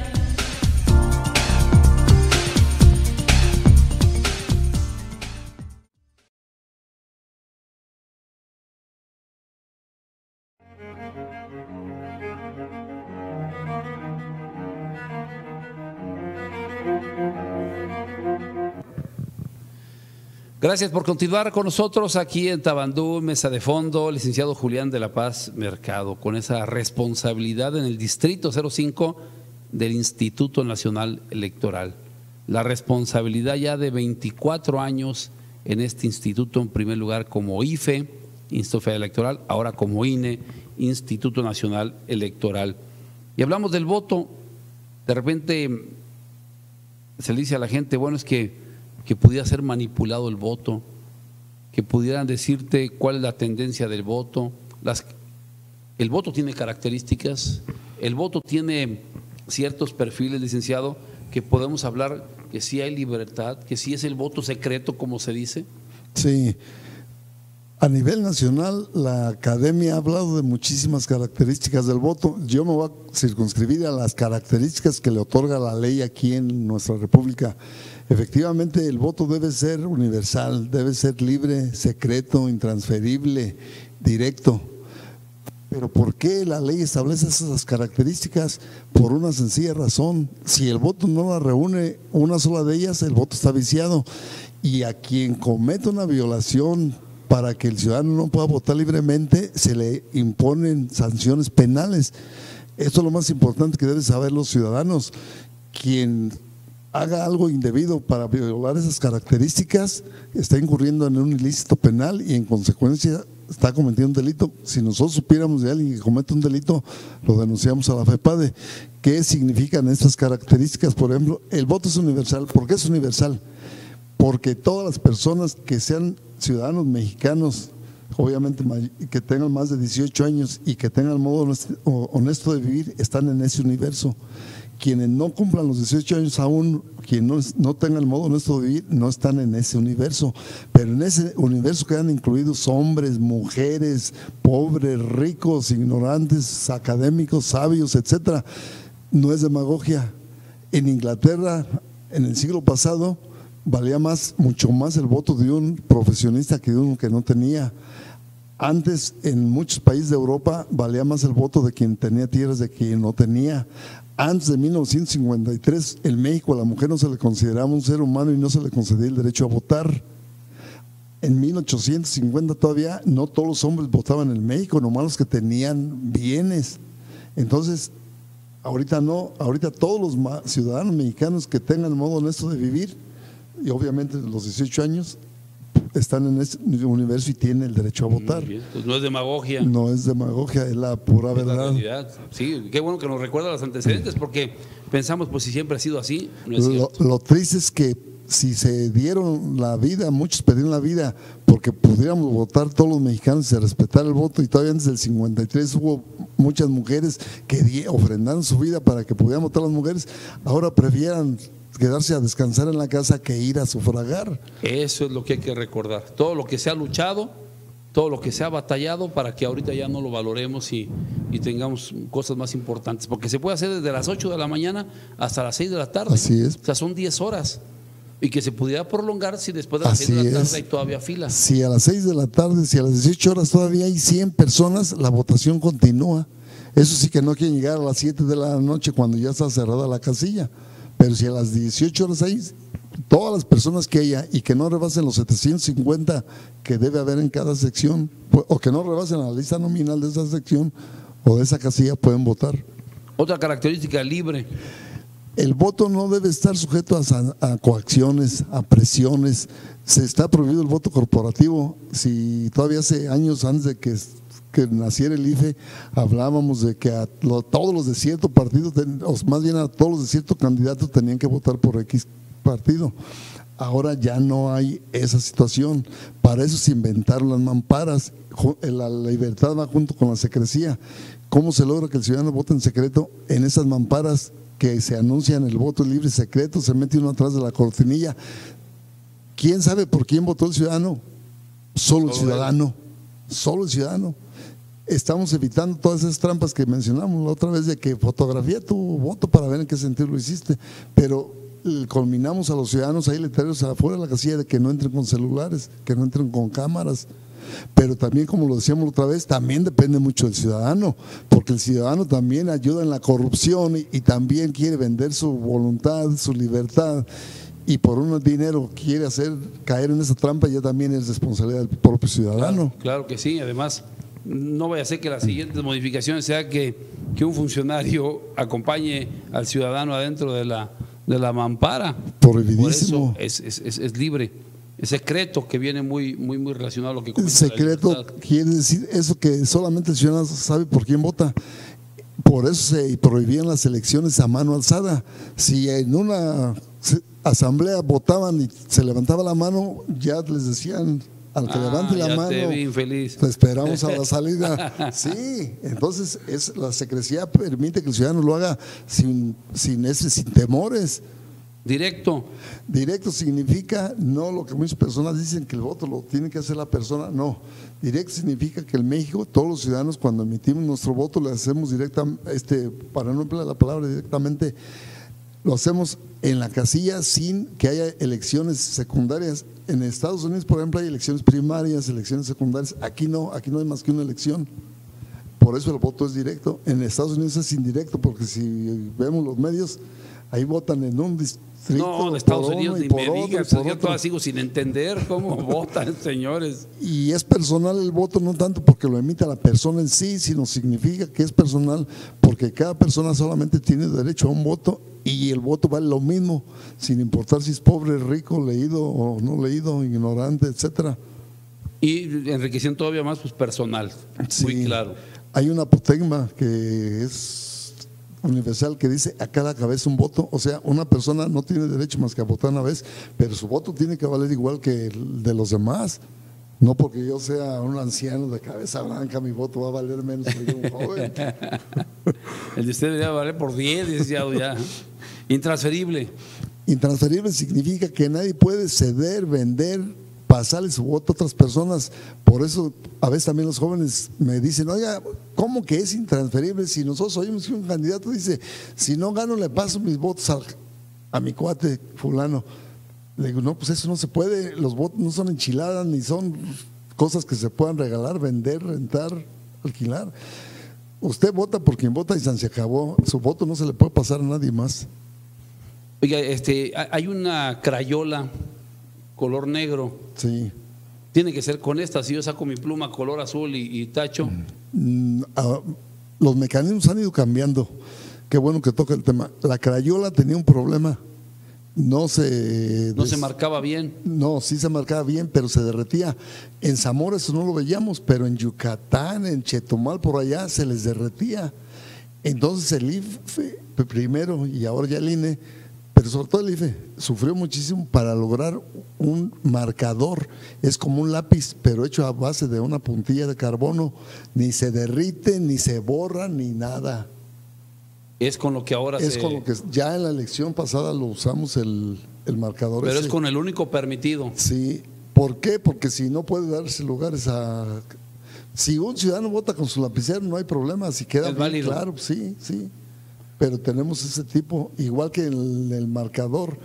Gracias por continuar con nosotros aquí en Tabandú, Mesa de Fondo, licenciado Julián de la Paz Mercado, con esa responsabilidad en el Distrito 05 del Instituto Nacional Electoral. La responsabilidad ya de 24 años en este instituto, en primer lugar como IFE, Instituto Federal Electoral, ahora como INE, Instituto Nacional Electoral. Y hablamos del voto, de repente se le dice a la gente, bueno, es que pudiera ser manipulado el voto, que pudieran decirte cuál es la tendencia del voto. El voto tiene características, el voto tiene ciertos perfiles, licenciado, que podemos hablar que sí hay libertad, que sí es el voto secreto, como se dice. Sí, a nivel nacional la academia ha hablado de muchísimas características del voto. Yo me voy a circunscribir a las características que le otorga la ley aquí en nuestra república. Efectivamente, el voto debe ser universal, debe ser libre, secreto, intransferible, directo. Pero ¿por qué la ley establece esas características? Por una sencilla razón: si el voto no la reúne una sola de ellas, el voto está viciado. Y a quien comete una violación para que el ciudadano no pueda votar libremente, se le imponen sanciones penales. Esto es lo más importante que deben saber los ciudadanos. Quien haga algo indebido para violar esas características está incurriendo en un ilícito penal y en consecuencia está cometiendo un delito. Si nosotros supiéramos de alguien que comete un delito, lo denunciamos a la FEPADE. ¿Qué significan estas características? Por ejemplo, el voto es universal. ¿Por qué es universal? Porque todas las personas que sean ciudadanos mexicanos, obviamente que tengan más de 18 años y que tengan modo honesto de vivir, están en ese universo. quienes no cumplan los 18 años aún, quienes no tengan el modo honesto de vivir, no están en ese universo. Pero en ese universo quedan incluidos hombres, mujeres, pobres, ricos, ignorantes, académicos, sabios, etcétera. No es demagogia. En Inglaterra, en el siglo pasado, valía mucho más el voto de un profesionista que de uno que no tenía. Antes, en muchos países de Europa, valía más el voto de quien tenía tierras de quien no tenía. Antes de 1953, en México a la mujer no se le consideraba un ser humano y no se le concedía el derecho a votar. En 1850 todavía no todos los hombres votaban en México, nomás los que tenían bienes. Entonces, ahorita no, ahorita todos los ciudadanos mexicanos que tengan el modo honesto de vivir, y obviamente los 18 años, están en ese universo y tienen el derecho a votar. Pues no es demagogia. No es demagogia, es la pura verdad. La realidad. Sí, qué bueno que nos recuerda los antecedentes, porque pensamos, pues si siempre ha sido así, no es cierto. Lo triste es que si se dieron la vida, muchos perdieron la vida porque pudiéramos votar todos los mexicanos y se respetara el voto, y todavía antes del 53 hubo muchas mujeres que ofrendaron su vida para que pudieran votar las mujeres, ahora prefieran quedarse a descansar en la casa que ir a sufragar. Eso es lo que hay que recordar. Todo lo que se ha luchado, todo lo que se ha batallado para que ahorita ya no lo valoremos y tengamos cosas más importantes. Porque se puede hacer desde las 8 de la mañana hasta las 6 de la tarde. Así es. O sea, son 10 horas. Y que se pudiera prolongar si después de las 6 de la tarde hay todavía filas. Si a las 6 de la tarde, si a las 18 horas todavía hay 100 personas, la votación continúa. Eso sí que no quieren llegar a las 7 de la noche cuando ya está cerrada la casilla. Pero si a las 18 horas hay todas las personas que haya y que no rebasen los 750 que debe haber en cada sección, o que no rebasen la lista nominal de esa sección o de esa casilla, pueden votar. Otra característica, libre. El voto no debe estar sujeto a coacciones, a presiones. Se está prohibido el voto corporativo. Si todavía hace años antes de que naciera el IFE, hablábamos de que todos los de cierto partido, o más bien a todos los de cierto candidato tenían que votar por X partido. Ahora ya no hay esa situación. Para eso se inventaron las mamparas. La libertad va junto con la secrecía. ¿Cómo se logra que el ciudadano vote en secreto? En esas mamparas que se anuncian el voto libre y secreto, se mete uno atrás de la cortinilla. ¿Quién sabe por quién votó el ciudadano? Solo el ciudadano. Solo el ciudadano. Estamos evitando todas esas trampas que mencionamos la otra vez, de que fotografía tu voto para ver en qué sentido lo hiciste, pero culminamos a los ciudadanos ahí letreros afuera de la casilla de que no entren con celulares, que no entren con cámaras. Pero también, como lo decíamos la otra vez, también depende mucho del ciudadano, porque el ciudadano también ayuda en la corrupción y también quiere vender su voluntad, su libertad, y por un dinero quiere hacer caer en esa trampa. Ya también es responsabilidad del propio ciudadano. Claro que sí. Además, no vaya a ser que las siguientes modificaciones sea que un funcionario acompañe al ciudadano adentro de la mampara. Prohibidísimo. Por eso es libre. Es secreto, que viene muy relacionado a lo que comenta. Secreto quiere decir eso, que solamente el ciudadano sabe por quién vota. Por eso se prohibían las elecciones a mano alzada. Si en una asamblea votaban y se levantaba la mano, ya les decían: al que levante la mano, te vi infeliz, te esperamos a la salida. Sí, entonces la secrecía permite que el ciudadano lo haga sin temores. Directo. Directo significa no lo que muchas personas dicen, que el voto lo tiene que hacer la persona. No, directo significa que en México todos los ciudadanos, cuando emitimos nuestro voto, le hacemos directamente, para no emplear la palabra directamente, lo hacemos en la casilla sin que haya elecciones secundarias. En Estados Unidos, por ejemplo, hay elecciones primarias, elecciones secundarias. Aquí no hay más que una elección. Por eso el voto es directo. En Estados Unidos es indirecto, porque si vemos los medios, ahí votan en un distrito. No, en Estados Unidos ni me digas, yo todavía sigo sin entender cómo votan, señores. Y es personal el voto, no tanto porque lo emita la persona en sí, sino significa que es personal, porque cada persona solamente tiene derecho a un voto, y el voto vale lo mismo, sin importar si es pobre, rico, leído o no leído, ignorante, etcétera. Y enriqueciendo todavía más, pues personal, sí, muy claro. Hay una apotegma que es universal que dice: a cada cabeza un voto. O sea, una persona no tiene derecho más que a votar una vez, pero su voto tiene que valer igual que el de los demás. No porque yo sea un anciano de cabeza blanca, mi voto va a valer menos que yo un joven. El de usted debería valer por 10, licenciado, ya. Intransferible. Intransferible significa que nadie puede ceder, vender, pasarle su voto a otras personas. Por eso a veces también los jóvenes me dicen, oiga, ¿cómo que es intransferible? Si nosotros oímos que un candidato dice, si no gano le paso mis votos a mi cuate fulano. Le digo, no, pues eso no se puede, los votos no son enchiladas ni son cosas que se puedan regalar, vender, rentar, alquilar. Usted vota por quien vota y se acabó, su voto no se le puede pasar a nadie más. Oiga, hay una crayola color negro. Sí. Tiene que ser con esta, si yo saco mi pluma color azul y tacho. Los mecanismos han ido cambiando. Qué bueno que toca el tema. La crayola tenía un problema. No se marcaba bien. No, sí se marcaba bien, pero se derretía. En Zamora eso no lo veíamos, pero en Yucatán, en Chetumal, por allá se les derretía. Entonces el IFE primero y ahora ya el INE, pero sobre todo el IFE, sufrió muchísimo para lograr un marcador. Es como un lápiz, pero hecho a base de una puntilla de carbono. Ni se derrite, ni se borra, ni nada. Es con lo que ahora es con lo que ya en la elección pasada lo usamos el marcador. Pero ese. Es con el único permitido. Sí. ¿Por qué? Porque si no puede darse lugares a… Si un ciudadano vota con su lapicero no hay problema, si queda bien válido. Claro, sí. Pero tenemos ese tipo, igual que el marcador.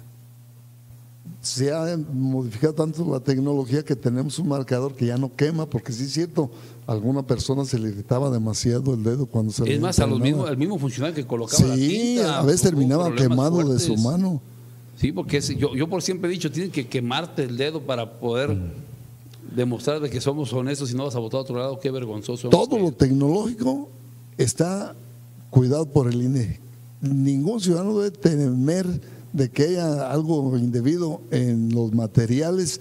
Se ha modificado tanto la tecnología que tenemos un marcador que ya no quema, porque sí es cierto, a alguna persona se le irritaba demasiado el dedo cuando se le… Es más, al mismo funcionario que colocaba la tinta. A veces terminaba quemado fuertes. De su mano. Sí, porque yo por siempre he dicho, tienes que quemarte el dedo para poder demostrar de que somos honestos y no vas a votar a otro lado. Qué vergonzoso. Todo lo tecnológico está cuidado por el INE. Ningún ciudadano debe temer de que haya algo indebido en los materiales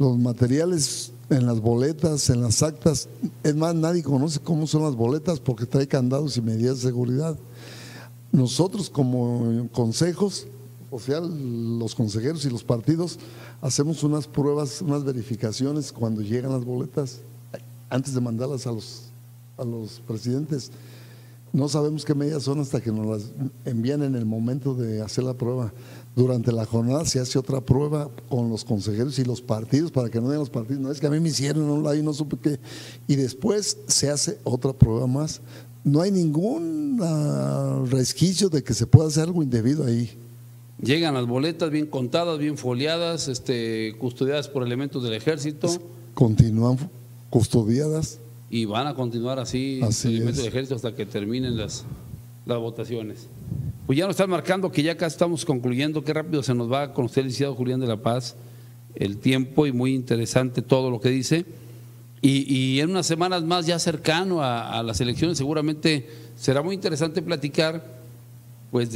en las boletas, en las actas. Es más, nadie conoce cómo son las boletas porque trae candados y medidas de seguridad. Nosotros como consejos, o sea, los consejeros y los partidos, hacemos unas pruebas, unas verificaciones cuando llegan las boletas, antes de mandarlas a los presidentes. No sabemos qué medidas son hasta que nos las envían en el momento de hacer la prueba. Durante la jornada se hace otra prueba con los consejeros y los partidos, para que no digan los partidos, no es que a mí me hicieron, no supe qué. Y después se hace otra prueba más. No hay ningún resquicio de que se pueda hacer algo indebido ahí. Llegan las boletas bien contadas, bien foliadas, custodiadas por elementos del ejército. Continúan custodiadas. Y van a continuar así elementos del ejército hasta que terminen las votaciones. Pues ya nos están marcando que ya casi estamos concluyendo. Qué rápido se nos va con usted, licenciado Julián de la Paz, el tiempo, y muy interesante todo lo que dice. Y en unas semanas más, ya cercano a las elecciones, seguramente será muy interesante platicar pues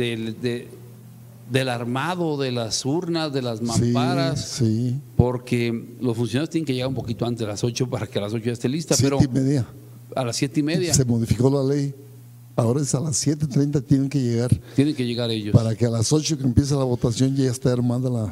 del armado, de las urnas, de las mamparas, sí. Porque los funcionarios tienen que llegar un poquito antes de las 8 para que a las 8 ya esté lista. 7:30. A las 7:30. Se modificó la ley. Ahora es a las 7:30 tienen que llegar. Tienen que llegar ellos. Para que a las 8 que empiece la votación ya esté armada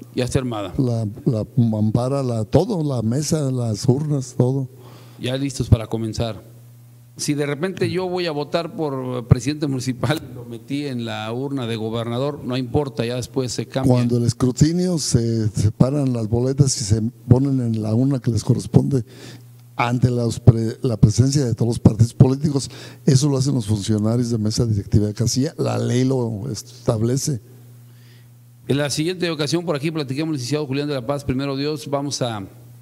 la mampara, todo, la mesa, las urnas, todo. Ya listos para comenzar. Si de repente yo voy a votar por presidente municipal, lo metí en la urna de gobernador, no importa, ya después se cambia. Cuando el escrutinio se separan las boletas y se ponen en la urna que les corresponde ante la presencia de todos los partidos políticos, eso lo hacen los funcionarios de mesa directiva de casilla, la ley lo establece. En la siguiente ocasión, por aquí platiquemos, licenciado Julián de la Paz, primero Dios, vamos a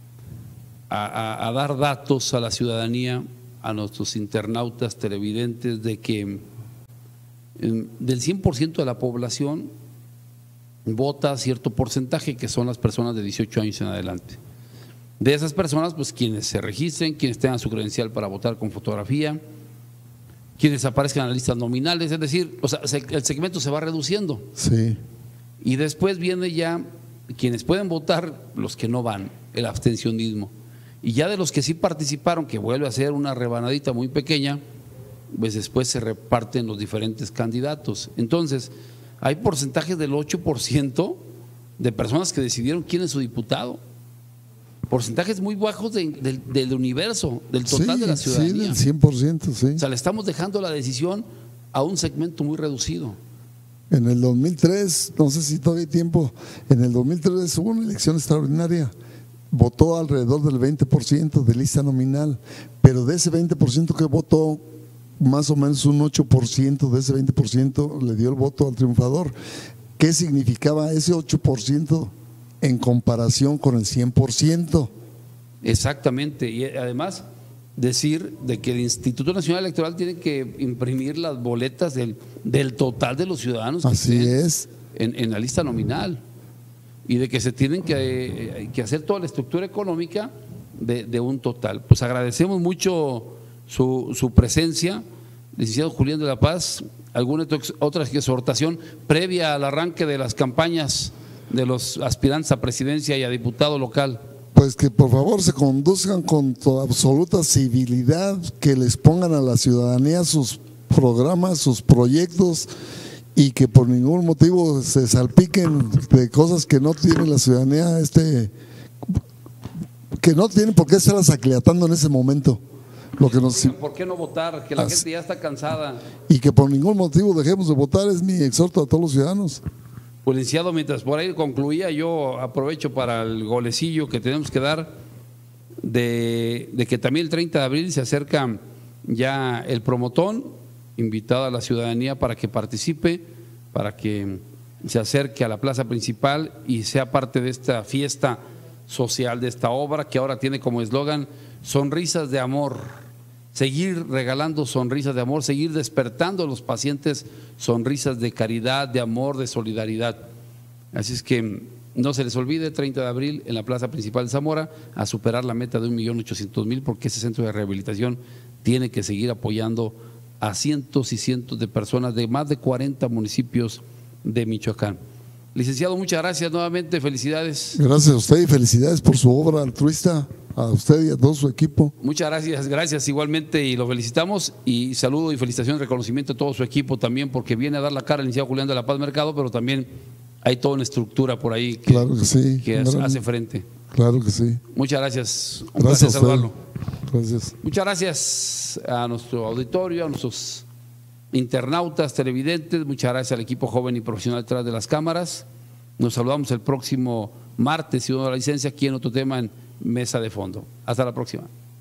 dar datos a la ciudadanía, a nuestros internautas, televidentes, de que del 100% de la población vota cierto porcentaje, que son las personas de 18 años en adelante. De esas personas, pues quienes se registren, quienes tengan su credencial para votar con fotografía, quienes aparezcan en las listas nominales, es decir, el segmento se va reduciendo. Sí. Y después viene ya quienes pueden votar, los que no van, el abstencionismo. Y ya de los que sí participaron, que vuelve a ser una rebanadita muy pequeña, pues después se reparten los diferentes candidatos. Entonces, hay porcentajes del 8% de personas que decidieron quién es su diputado. porcentajes muy bajos del universo, del total de la ciudadanía. Sí, del 100%, sí. O sea, le estamos dejando la decisión a un segmento muy reducido. En el 2003, no sé si todavía hay tiempo, en el 2003 hubo una elección extraordinaria. Votó alrededor del 20% de lista nominal, pero de ese 20% que votó, más o menos un 8% de ese 20% le dio el voto al triunfador. ¿Qué significaba ese 8% en comparación con el 100%? Exactamente, y además decir de que el Instituto Nacional Electoral tiene que imprimir las boletas del total de los ciudadanos que Así estén es. en la lista nominal, y de que se tienen que hacer toda la estructura económica de un total. Pues agradecemos mucho su presencia, licenciado Julián de la Paz. ¿Alguna otra exhortación previa al arranque de las campañas de los aspirantes a presidencia y a diputado local? Pues que por favor se conduzcan con toda absoluta civilidad, que les pongan a la ciudadanía sus programas, sus proyectos, y que por ningún motivo se salpiquen de cosas que no tiene la ciudadanía, que no tienen por qué estarlas acliatando en ese momento. Lo que nos, ¿por qué no votar? Que la gente ya está cansada. Y que por ningún motivo dejemos de votar, es mi exhorto a todos los ciudadanos. Pues, licenciado, mientras por ahí concluía, yo aprovecho para el golecillo que tenemos que dar de que también el 30 de abril se acerca ya el promotón, invitado a la ciudadanía para que participe, para que se acerque a la plaza principal y sea parte de esta fiesta social, de esta obra que ahora tiene como eslogan sonrisas de amor. Seguir regalando sonrisas de amor, seguir despertando a los pacientes sonrisas de caridad, de amor, de solidaridad. Así es que no se les olvide, 30 de abril en la plaza principal de Zamora, a superar la meta de 1.800.000, porque ese centro de rehabilitación tiene que seguir apoyando a cientos y cientos de personas de más de 40 municipios de Michoacán. Licenciado, muchas gracias nuevamente, felicidades. Gracias a usted y felicidades por su obra altruista, a usted y a todo su equipo. Muchas gracias igualmente, y lo felicitamos, y saludo y felicitación y reconocimiento a todo su equipo también, porque viene a dar la cara el licenciado Julián de la Paz Mercado, pero también hay toda una estructura por ahí que, claro que sí, que hace frente. Claro que sí. Muchas gracias, un placer saludarlo. Gracias. Muchas gracias a nuestro auditorio, a nuestros internautas, televidentes, muchas gracias al equipo joven y profesional detrás de las cámaras. Nos saludamos el próximo martes, si uno da la licencia, aquí en otro tema en Mesa de Fondo. Hasta la próxima.